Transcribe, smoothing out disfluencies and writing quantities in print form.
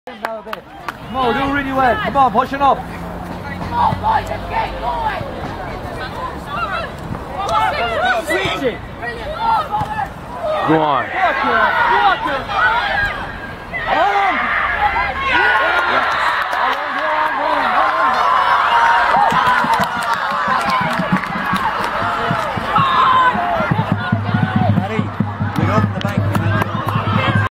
Come on, do really well. Come on, pushing up. Come on, boys, let's get going. Switch it. Go on. Go on, Kieran. Go on, Kieran.